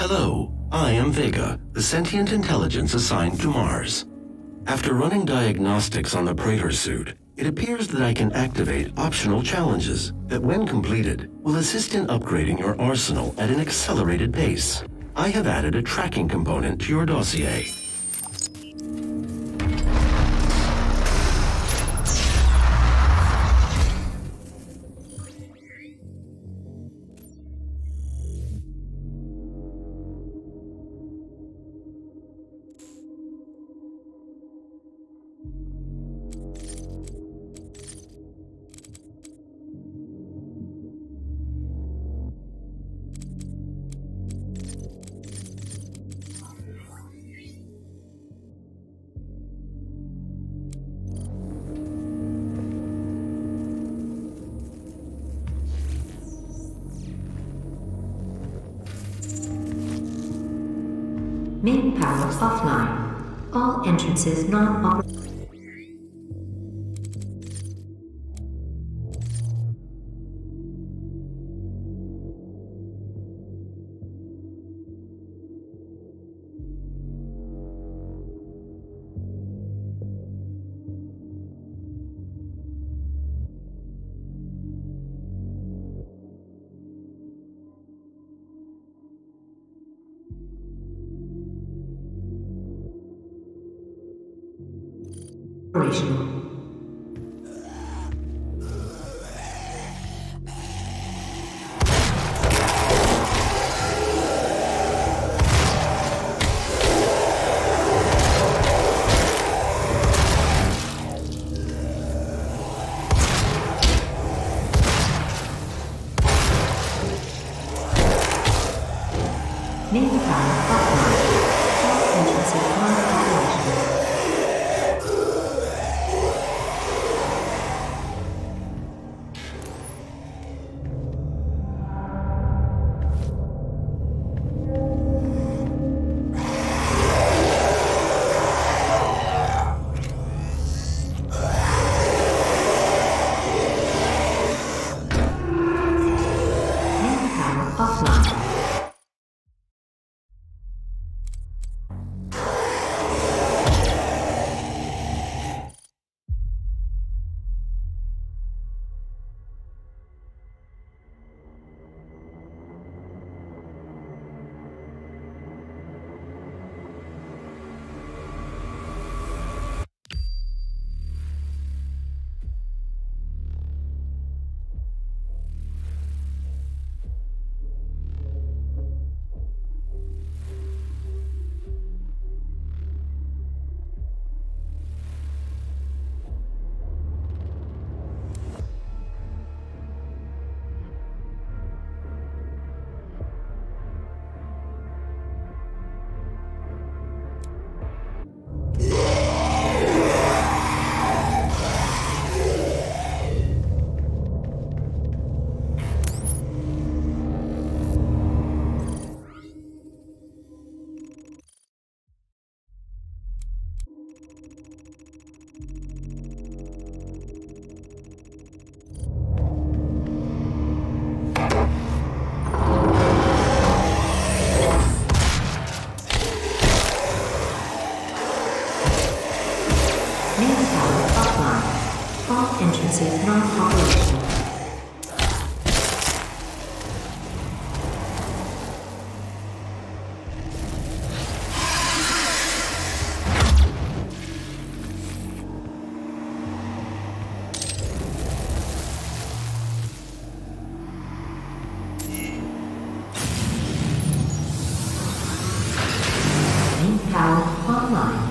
Hello, I am Vega, the sentient intelligence assigned to Mars. After running diagnostics on the Praetor suit, it appears that I can activate optional challenges that, when completed, will assist in upgrading your arsenal at an accelerated pace. I have added a tracking component to your dossier. Main power offline. All entrances non-operational. Main power offline. All entrances non-operational. Entrances non-operational. Main power online.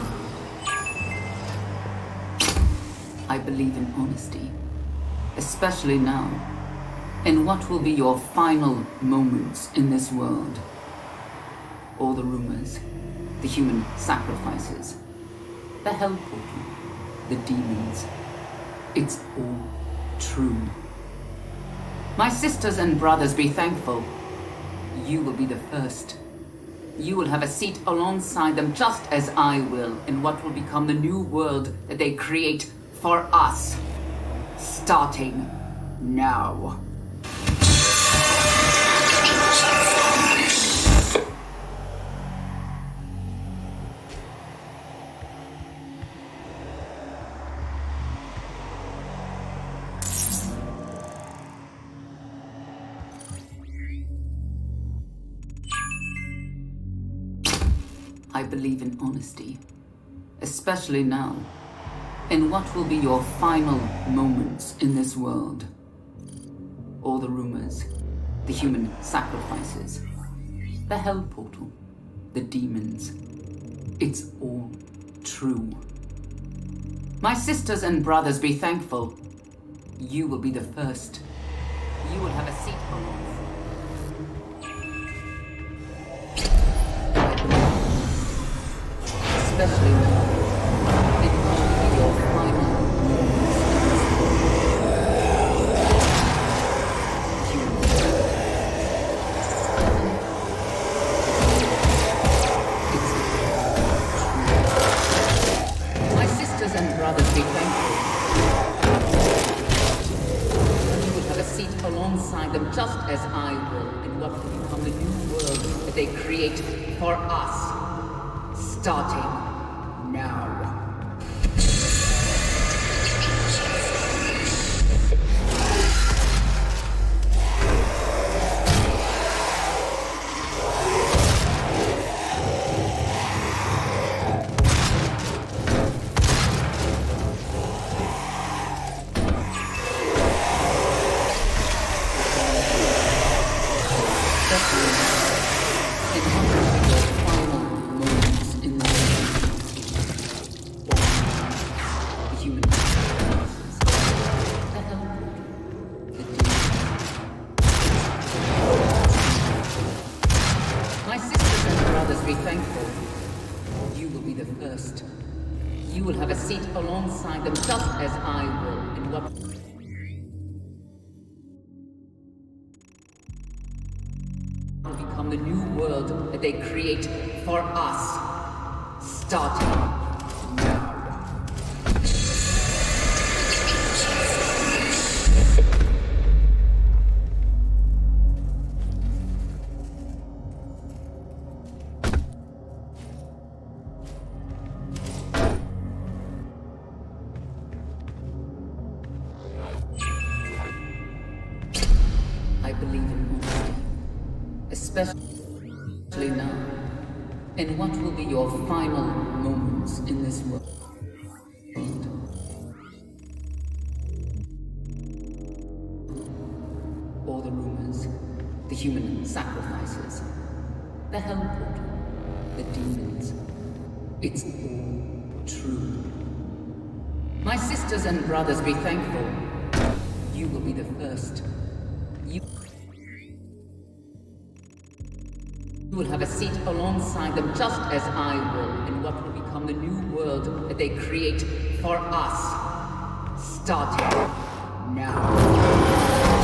I believe in honesty, especially now, in what will be your final moments in this world. All the rumors, the human sacrifices, the hell portal, the demons, it's all true. My sisters and brothers, be thankful. You will be the first. You will have a seat alongside them, just as I will, in what will become the new world that they create for us, starting now. I believe in honesty, especially now, in what will be your final moments in this world. All the rumors, the human sacrifices, the hell portal, the demons. It's all true. My sisters and brothers, be thankful. You will be the first. You will have a seat for us. Especially now, it will be your final moments. My sisters and brothers, be thankful. You will have a seat alongside them, just as I will, in what will become the new world that they create for us. Starting now. You will have a seat alongside them, just as I will, in what will become the new world that they create for us, starting now. I believe in honesty, especially now, in what will be your final moments in this world. All the rumors, the human sacrifices, the hell portal, the demons. It's all true. My sisters and brothers, be thankful. You will be the first. You will have a seat alongside them, just as I will, in what will become the new world that they create for us, starting now.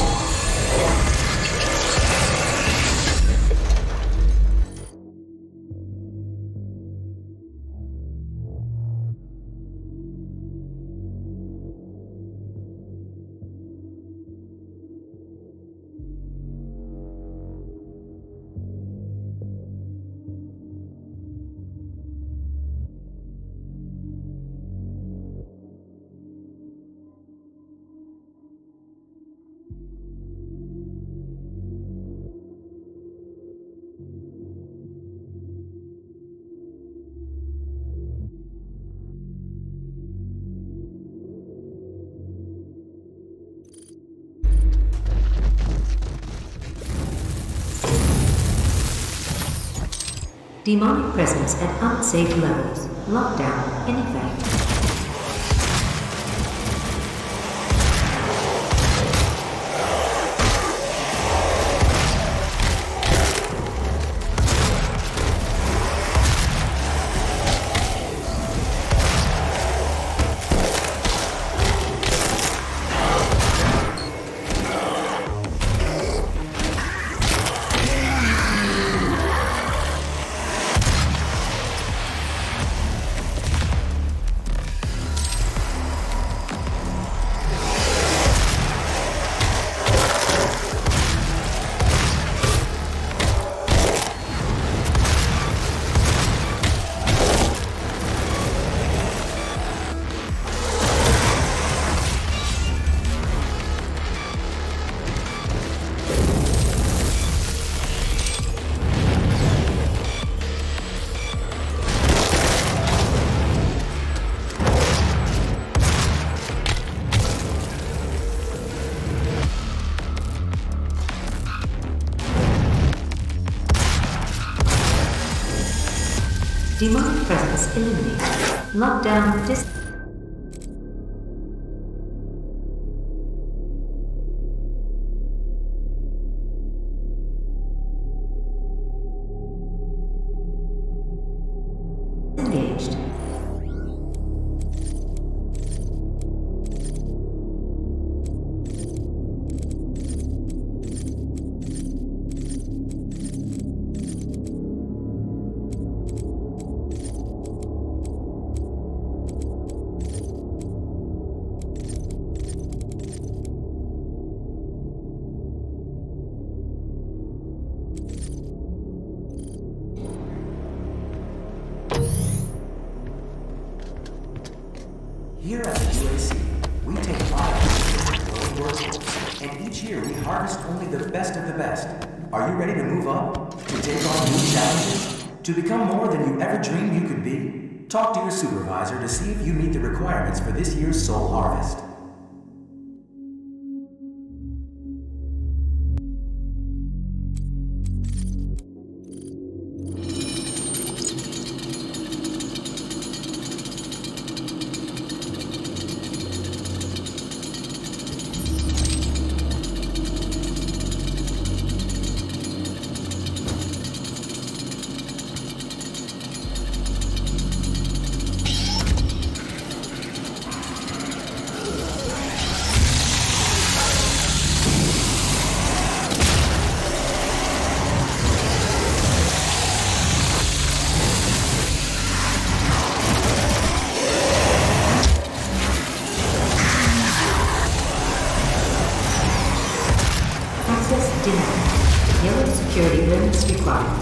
Demonic presence at unsafe levels. Lockdown in effect. Demonic presence eliminated. Lockdown disengaged. Here at the UAC, we take pride in the workforce, and each year we harvest only the best of the best. Are you ready to move up? To take on new challenges? To become more than you ever dreamed you could be? Talk to your supervisor to see if you meet the requirements for this year's Soul Harvest. Access denied. Yellow security limits required.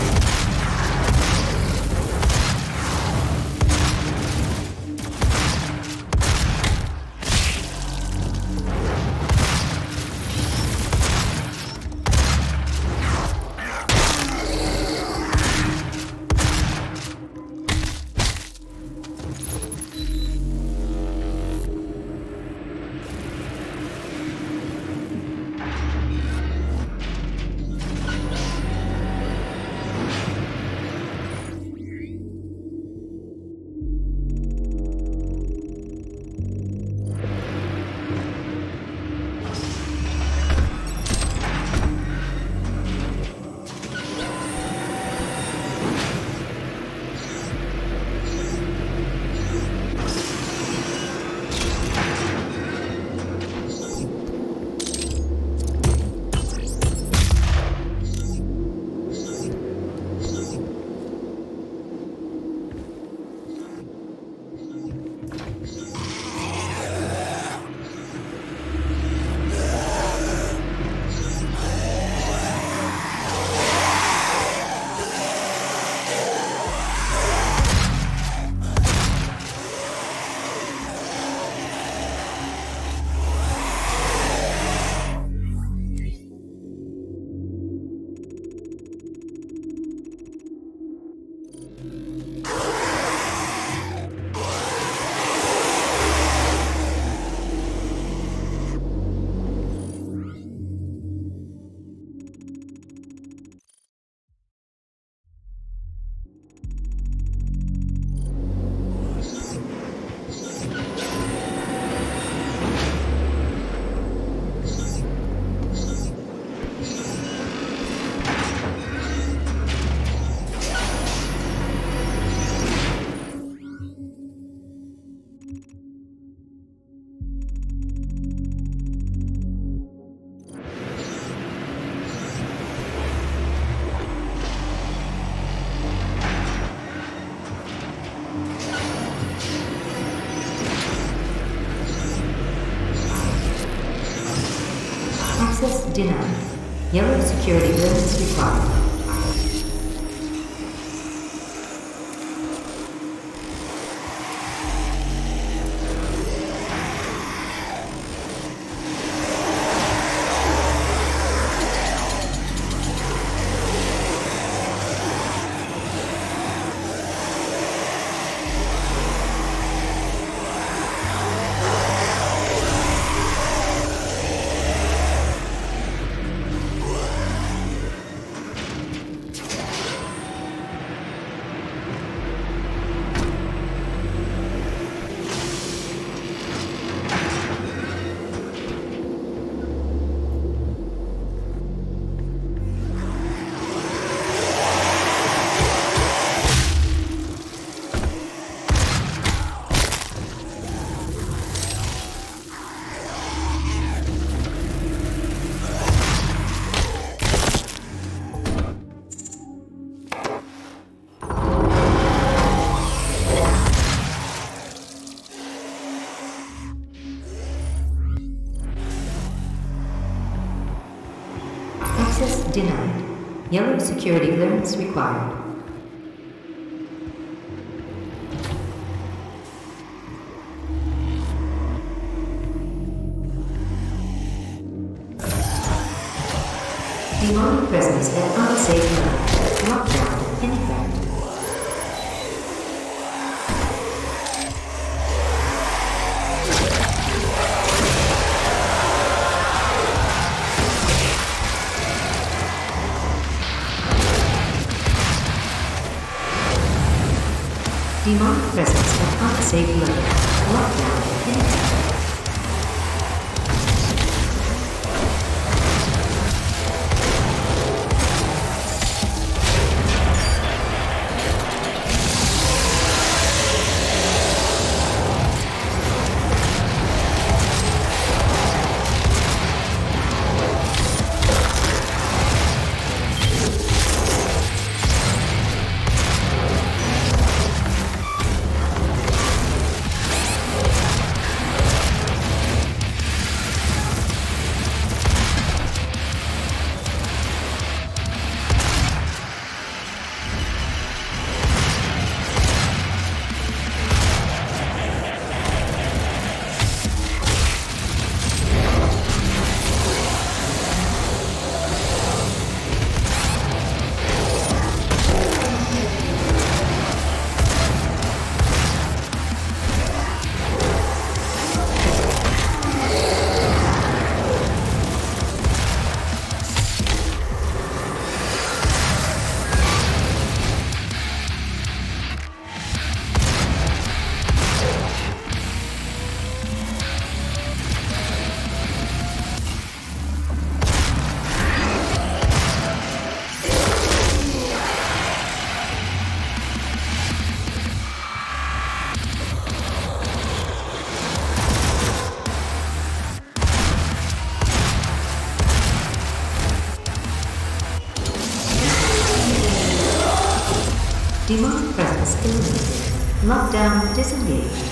Access denied. Yellow security limits required. Yellow security clearance required. Demonic presence at unsafe level. Lockdown in effect. Demonic presence at unsafe level. Lockdown in effect. Demonic presence eliminated. Lockdown disengaged.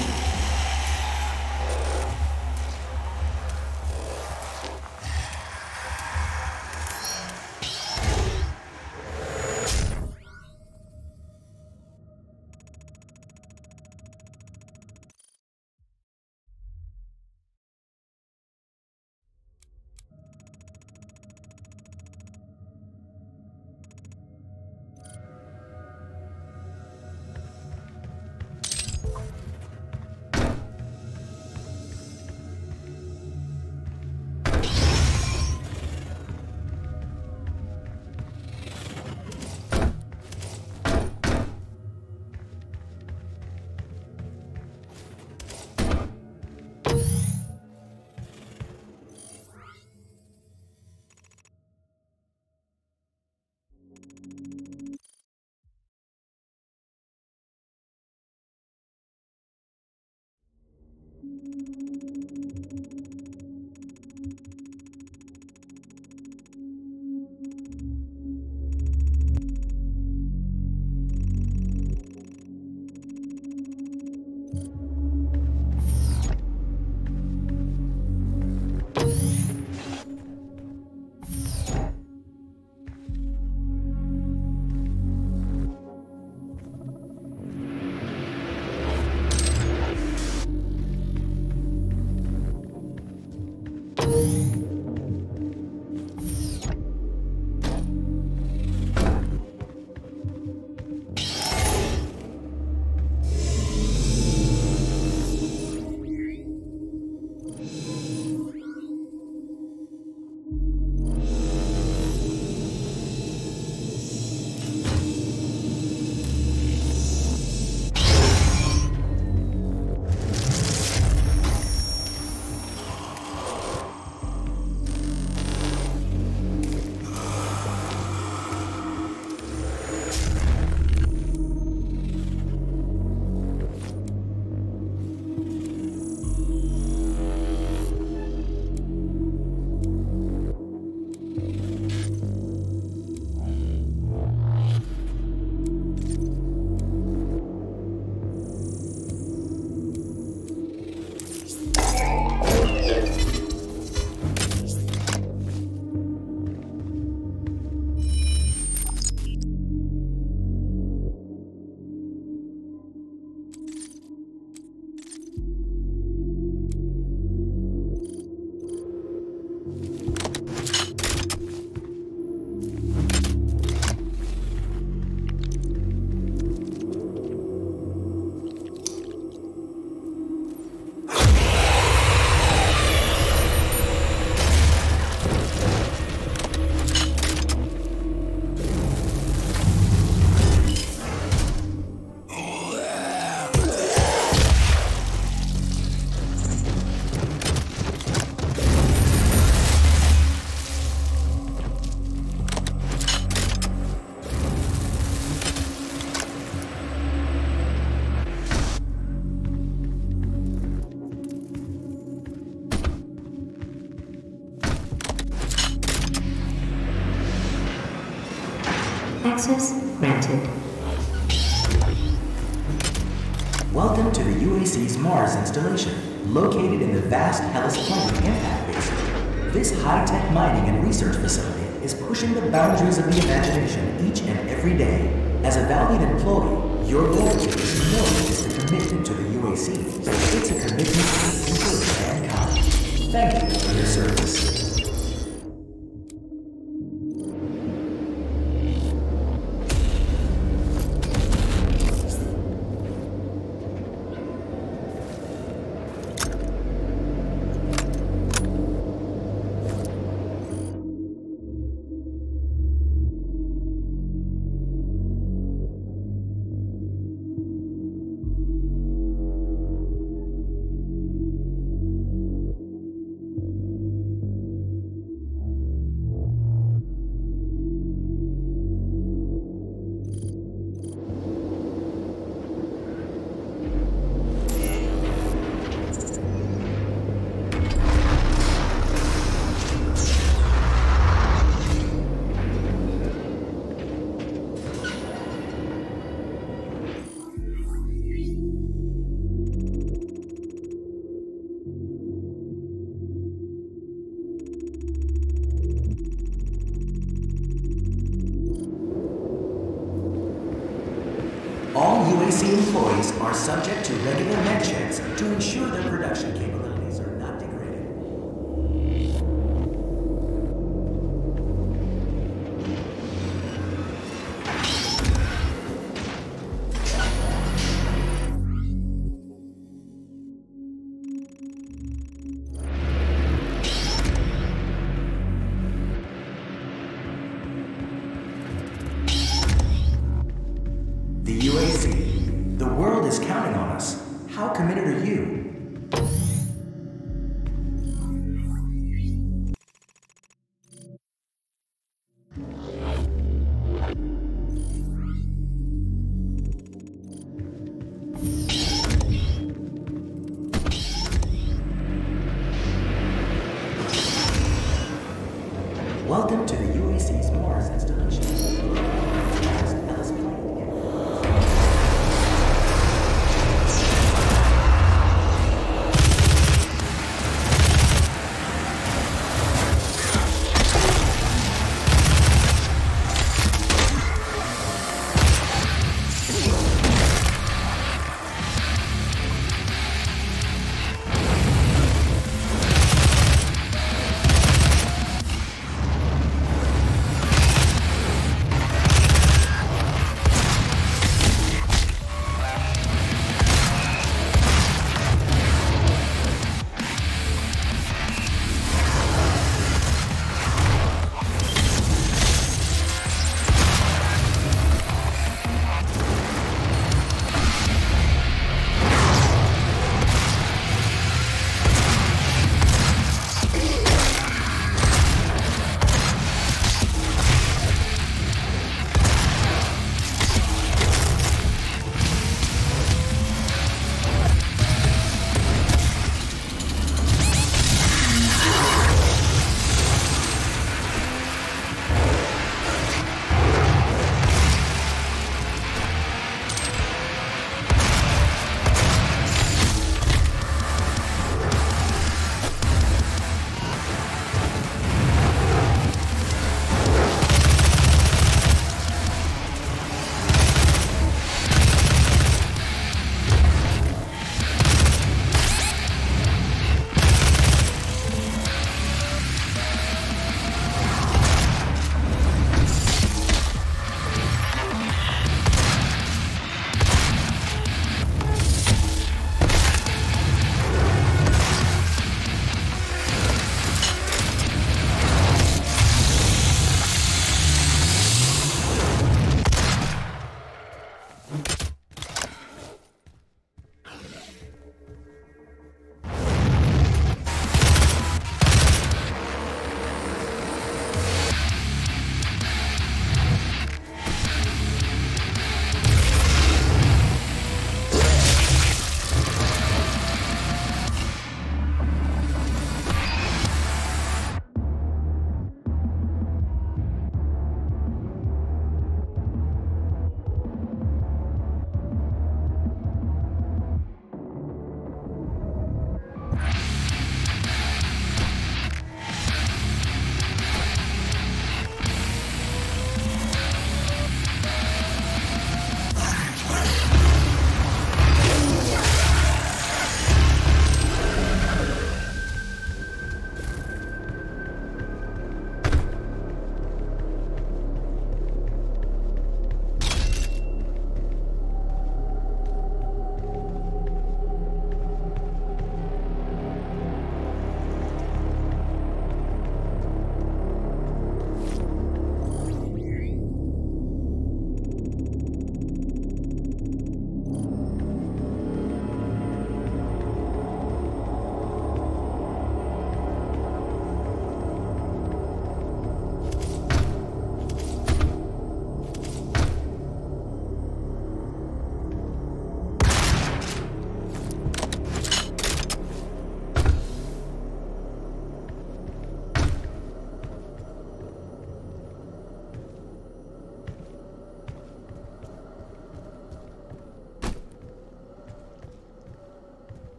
Access granted. Welcome to the UAC's Mars installation, located in the vast Hellas Planet impact basin. This high-tech mining and research facility is pushing the boundaries of the imagination each and every day. As a valued employee, your loyalty is more than just a commitment to the UAC. It's a commitment to the people of mankind. Thank you for your service. All UAC employees are subject to regular med checks to ensure their production capabilities are not degraded. The UAC. The world is counting on us. How committed are you? Welcome to the UAC's Mars installation. Hellas Planet.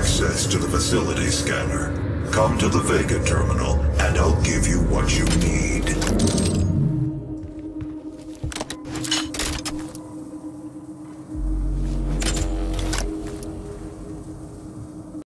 access to the facility scanner. Come to the Vega terminal, and I'll give you what you need.